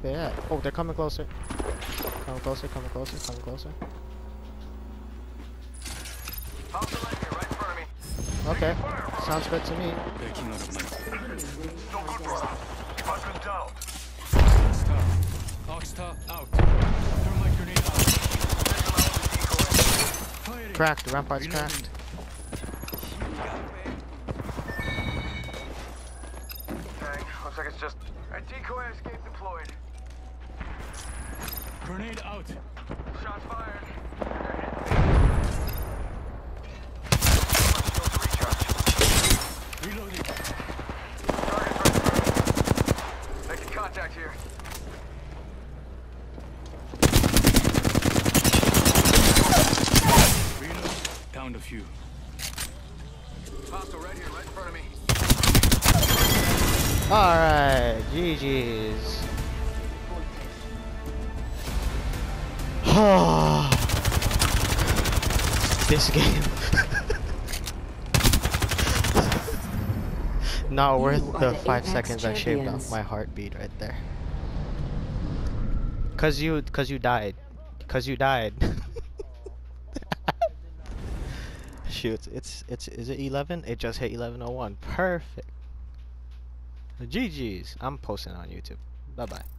they at? Oh, they're coming closer. Coming closer, coming closer, coming closer. Okay, sounds good to me. Cracked, the rampart's cracked. Okay, looks like it's just a decoy escape deployed. Grenade out. Shots fired. Reloading. Target ready. Making contact here. Reload. Downed a few. Hostile right here, right in front of me. Alright, GG's. This game. Not worth the 5 seconds I shaved off my heartbeat right there. Cause you died. Cause you died. Shoot, is it 11? It just hit 11:01. Perfect. GG's. I'm posting on YouTube. Bye bye.